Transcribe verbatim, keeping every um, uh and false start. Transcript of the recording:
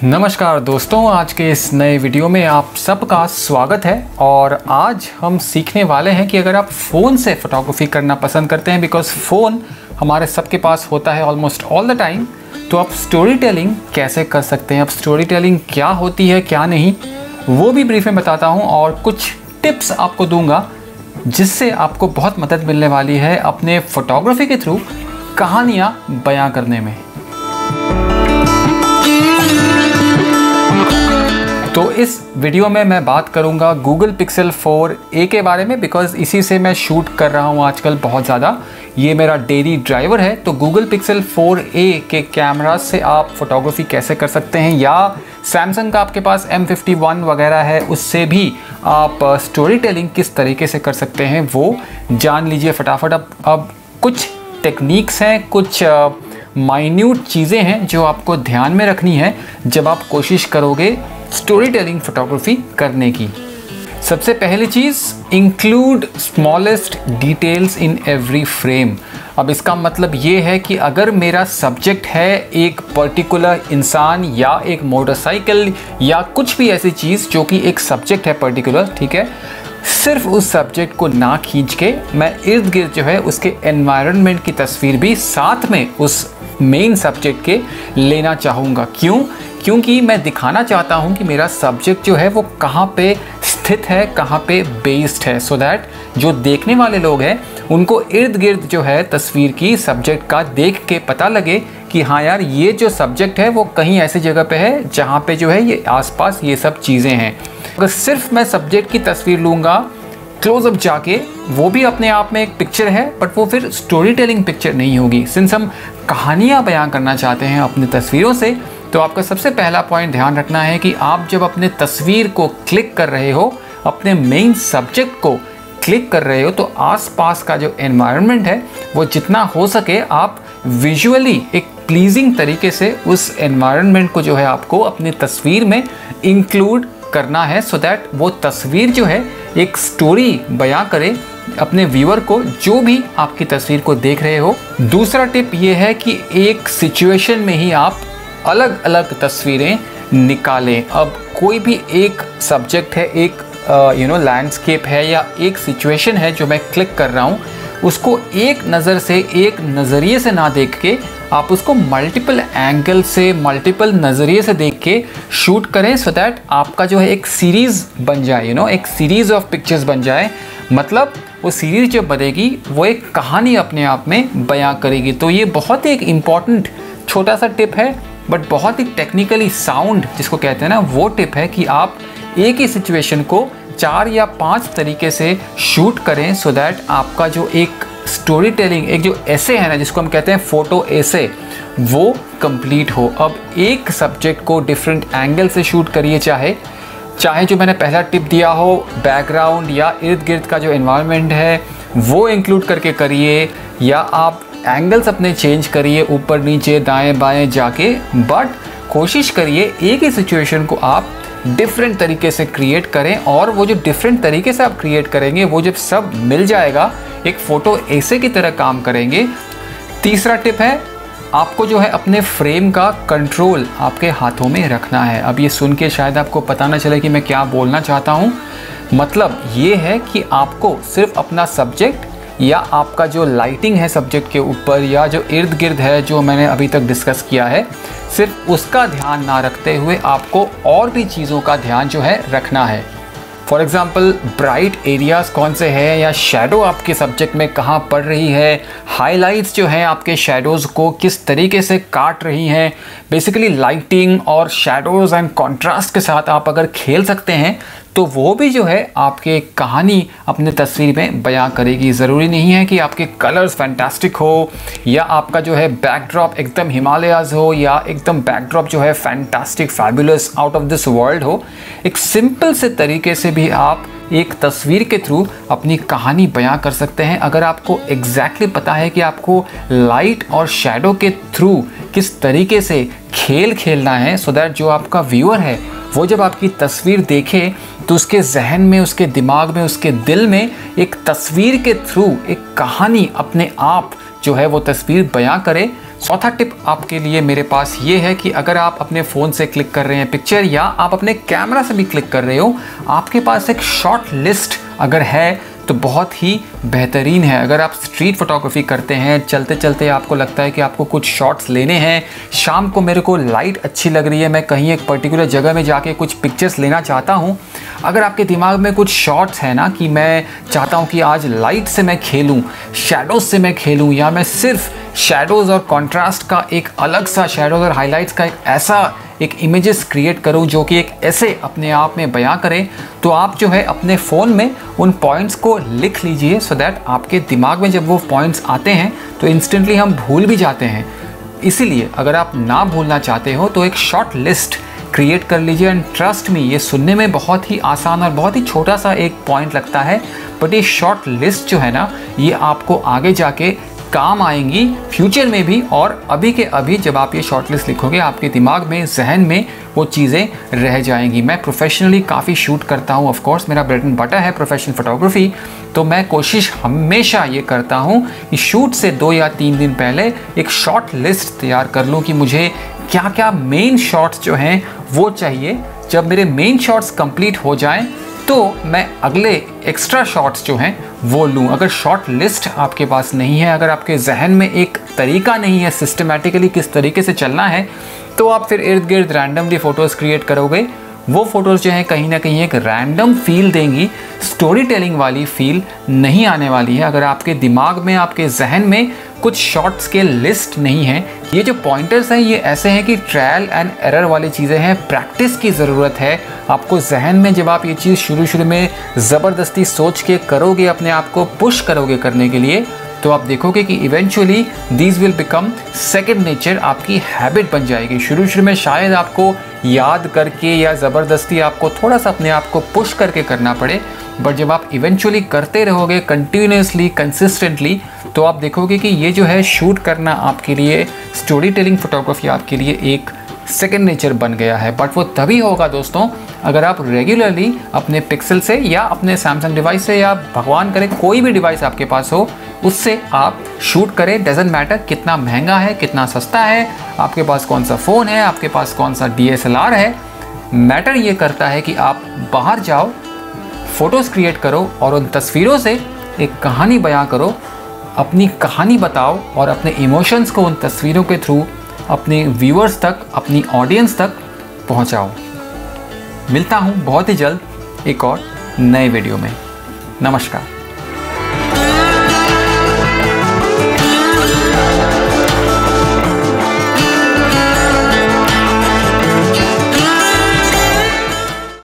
नमस्कार दोस्तों, आज के इस नए वीडियो में आप सबका स्वागत है। और आज हम सीखने वाले हैं कि अगर आप फ़ोन से फ़ोटोग्राफी करना पसंद करते हैं, बिकॉज़ फ़ोन हमारे सबके पास होता है ऑलमोस्ट ऑल द टाइम, तो आप स्टोरी टेलिंग कैसे कर सकते हैं। अब स्टोरी टेलिंग क्या होती है क्या नहीं, वो भी ब्रीफ में बताता हूँ और कुछ टिप्स आपको दूंगा जिससे आपको बहुत मदद मिलने वाली है अपने फ़ोटोग्राफी के थ्रू कहानियाँ बयां करने में। तो इस वीडियो में मैं बात करूंगा गूगल पिक्सल फोर ए के बारे में, बिकॉज़ इसी से मैं शूट कर रहा हूं आजकल बहुत ज़्यादा। ये मेरा डेली ड्राइवर है। तो गूगल पिक्सल फोर ए के कैमरा से आप फोटोग्राफी कैसे कर सकते हैं, या सैमसंग का आपके पास एम फिफ्टी वन वगैरह है, उससे भी आप स्टोरी टेलिंग किस तरीके से कर सकते हैं वो जान लीजिए फटाफट। अब अब कुछ टेक्निक्स हैं, कुछ माइन्यूट चीज़ें हैं जो आपको ध्यान में रखनी है जब आप कोशिश करोगे स्टोरी टेलिंग फोटोग्राफी करने की। सबसे पहली चीज़, include smallest details in every frame. अब इसका मतलब ये है कि अगर मेरा सब्जेक्ट है एक पर्टिकुलर इंसान या एक मोटरसाइकिल या कुछ भी ऐसी चीज़ जो कि एक सब्जेक्ट है पर्टिकुलर, ठीक है, सिर्फ उस सब्जेक्ट को ना खींच के मैं इर्द गिर्द जो है उसके एनवायरनमेंट की तस्वीर भी साथ में उस मेन सब्जेक्ट के लेना चाहूँगा। क्यों? क्योंकि मैं दिखाना चाहता हूँ कि मेरा सब्जेक्ट जो है वो कहाँ पे स्थित है, कहाँ पे बेस्ड है, सो दैट जो देखने वाले लोग हैं उनको इर्द गिर्द जो है तस्वीर की सब्जेक्ट का देख के पता लगे कि हाँ यार, ये जो सब्जेक्ट है वो कहीं ऐसी जगह पे है जहाँ पे जो है ये आसपास ये सब चीज़ें हैं। अगर सिर्फ मैं सब्जेक्ट की तस्वीर लूँगा क्लोजअप जाके, वो भी अपने आप में एक पिक्चर है, बट वो फिर स्टोरी टेलिंग पिक्चर नहीं होगी। सिंस हम कहानियाँ बयां करना चाहते हैं अपनी तस्वीरों से, तो आपका सबसे पहला पॉइंट ध्यान रखना है कि आप जब अपने तस्वीर को क्लिक कर रहे हो, अपने मेन सब्जेक्ट को क्लिक कर रहे हो, तो आसपास का जो एनवायरनमेंट है वो जितना हो सके आप विजुअली एक प्लीजिंग तरीके से उस एनवायरनमेंट को जो है आपको अपनी तस्वीर में इंक्लूड करना है, सो दैट वो तस्वीर जो है एक स्टोरी बयां करे अपने व्यूअर को, जो भी आपकी तस्वीर को देख रहे हो। दूसरा टिप ये है कि एक सिचुएशन में ही आप अलग अलग तस्वीरें निकालें। अब कोई भी एक सब्जेक्ट है, एक यू नो लैंडस्केप है या एक सिचुएशन है जो मैं क्लिक कर रहा हूँ, उसको एक नज़र से, एक नज़रिए से ना देख के आप उसको मल्टीपल एंगल से, मल्टीपल नज़रिए से देख के शूट करें, सो दैट आपका जो है एक सीरीज़ बन जाए, यू नो एक सीरीज़ ऑफ पिक्चर्स बन जाए। मतलब वो सीरीज़ जो बनेगी वो एक कहानी अपने आप में बयां करेगी। तो ये बहुत ही एक इम्पॉर्टेंट छोटा सा टिप है, बट बहुत ही टेक्निकली साउंड जिसको कहते हैं ना, वो टिप है कि आप एक ही सिचुएशन को चार या पांच तरीके से शूट करें, सो दैट आपका जो एक स्टोरी टेलिंग, एक जो ऐसे है ना जिसको हम कहते हैं फोटो ऐसे, वो कंप्लीट हो। अब एक सब्जेक्ट को डिफरेंट एंगल से शूट करिए, चाहे चाहे जो मैंने पहला टिप दिया हो, बैकग्राउंड या इर्द गिर्द का जो एनवायरनमेंट है वो इंक्लूड करके करिए, या आप एंगल्स अपने चेंज करिए ऊपर नीचे दाएं बाएं जाके, बट कोशिश करिए एक ही सिचुएशन को आप डिफरेंट तरीके से क्रिएट करें। और वो जो डिफरेंट तरीके से आप क्रिएट करेंगे वो जब सब मिल जाएगा एक फ़ोटो ऐसे की तरह काम करेंगे। तीसरा टिप है, आपको जो है अपने फ्रेम का कंट्रोल आपके हाथों में रखना है। अब ये सुन के शायद आपको पता ना चले कि मैं क्या बोलना चाहता हूँ। मतलब ये है कि आपको सिर्फ अपना सब्जेक्ट या आपका जो लाइटिंग है सब्जेक्ट के ऊपर, या जो इर्द गिर्द है जो मैंने अभी तक डिस्कस किया है, सिर्फ उसका ध्यान ना रखते हुए आपको और भी चीज़ों का ध्यान जो है रखना है। फॉर एग्ज़ाम्पल, ब्राइट एरियाज़ कौन से हैं, या शैडो आपके सब्जेक्ट में कहाँ पड़ रही है, हाइलाइट्स जो हैं आपके शैडोज़ को किस तरीके से काट रही हैं। बेसिकली लाइटिंग और शैडोज़ एंड कॉन्ट्रास्ट के साथ आप अगर खेल सकते हैं तो वो भी जो है आपके कहानी अपने तस्वीर में बयां करेगी। ज़रूरी नहीं है कि आपके कलर्स फैंटास्टिक हो, या आपका जो है बैकड्रॉप एकदम हिमालयाज़ हो, या एकदम बैकड्रॉप जो है fantastic fabulous out of this world हो। एक सिंपल से तरीके से भी आप एक तस्वीर के थ्रू अपनी कहानी बयां कर सकते हैं। अगर आपको एग्जैक्टली पता है कि आपको लाइट और शैडो के थ्रू किस तरीके से खेल खेलना है, सो दैट जो आपका व्यूअर है वो जब आपकी तस्वीर देखे तो उसके जहन में, उसके दिमाग में, उसके दिल में एक तस्वीर के थ्रू एक कहानी अपने आप जो है वो तस्वीर बयां करे, चौथा टिप आपके लिए मेरे पास ये है कि अगर आप अपने फ़ोन से क्लिक कर रहे हैं पिक्चर या आप अपने कैमरा से भी क्लिक कर रहे हो, आपके पास एक शॉर्ट लिस्ट अगर है तो बहुत ही बेहतरीन है। अगर आप स्ट्रीट फोटोग्राफी करते हैं, चलते चलते आपको लगता है कि आपको कुछ शॉट्स लेने हैं, शाम को मेरे को लाइट अच्छी लग रही है, मैं कहीं एक पर्टिकुलर जगह में जाके कुछ पिक्चर्स लेना चाहता हूं, अगर आपके दिमाग में कुछ शॉट्स हैं ना कि मैं चाहता हूं कि आज लाइट से मैं खेलूं, शैडोज़ से मैं खेलूं, या मैं सिर्फ शैडोज़ और कॉन्ट्रास्ट का एक अलग सा शैडोज़ और हाईलाइट्स का एक ऐसा एक इमेजेस क्रिएट करूं जो कि एक ऐसे अपने आप में बयां करें, तो आप जो है अपने फ़ोन में उन पॉइंट्स को लिख लीजिए सो दैट आपके दिमाग में जब वो पॉइंट्स आते हैं तो इंस्टेंटली हम भूल भी जाते हैं। इसीलिए अगर आप ना भूलना चाहते हो तो एक शॉर्ट लिस्ट क्रिएट कर लीजिए। एंड ट्रस्ट मी, ये सुनने में बहुत ही आसान और बहुत ही छोटा सा एक पॉइंट लगता है, बट ये शॉर्ट लिस्ट जो है ना, ये आपको आगे जाके काम आएंगी फ्यूचर में भी, और अभी के अभी जब आप ये शॉर्ट लिस्ट लिखोगे आपके दिमाग में, जहन में वो चीज़ें रह जाएंगी। मैं प्रोफेशनली काफ़ी शूट करता हूँ, ऑफ कोर्स मेरा ब्रेड एंड बटर है प्रोफेशनल फोटोग्राफी, तो मैं कोशिश हमेशा ये करता हूँ कि शूट से दो या तीन दिन पहले एक शॉर्ट लिस्ट तैयार कर लूँ कि मुझे क्या क्या मेन शॉट्स जो हैं वो चाहिए। जब मेरे मेन शॉट्स कंप्लीट हो जाएं तो मैं अगले एक्स्ट्रा शॉट्स जो हैं वो लूँ। अगर शॉर्ट लिस्ट आपके पास नहीं है, अगर आपके जहन में एक तरीका नहीं है सिस्टमेटिकली किस तरीके से चलना है, तो आप फिर इर्द गिर्द रैंडमली फ़ोटोज़ क्रिएट करोगे। वो फ़ोटोज़ जो हैं कहीं ना कहीं एक रैंडम फील देंगी, स्टोरी टेलिंग वाली फील नहीं आने वाली है। अगर आपके दिमाग में, आपके जहन में कुछ शॉट्स के लिस्ट नहीं है, ये जो पॉइंटर्स हैं ये ऐसे हैं कि ट्रायल एंड एरर वाली चीज़ें हैं, प्रैक्टिस की ज़रूरत है आपको जहन में। जब आप ये चीज़ शुरू शुरू में ज़बरदस्ती सोच के करोगे, अपने आप को पुश करोगे करने के लिए, तो आप देखोगे कि eventually these will become second nature, आपकी हैबिट बन जाएगी। शुरू शुरू में शायद आपको याद करके या ज़बरदस्ती आपको थोड़ा सा अपने आप को पुश करके करना पड़े, बट जब आप इवेंचुअली करते रहोगे कंटिन्यूसली, कंसिस्टेंटली, तो आप देखोगे कि ये जो है शूट करना आपके लिए, स्टोरी टेलिंग फोटोग्राफी आपके लिए एक सेकेंड नेचर बन गया है। बट वो तभी होगा दोस्तों अगर आप रेगुलरली अपने पिक्सल से या अपने सैमसंग डिवाइस से, या भगवान करे कोई भी डिवाइस आपके पास हो, उससे आप शूट करें। डजेंट मैटर कितना महंगा है, कितना सस्ता है, आपके पास कौन सा फ़ोन है, आपके पास कौन सा डी एस एल आर है, मैटर ये करता है कि आप बाहर जाओ, फ़ोटोज़ क्रिएट करो और उन तस्वीरों से एक कहानी बयां करो, अपनी कहानी बताओ और अपने इमोशंस को उन तस्वीरों के थ्रू अपने व्यूअर्स तक, अपनी ऑडियंस तक पहुंचाओ। मिलता हूं बहुत ही जल्द एक और नए वीडियो में। नमस्कार।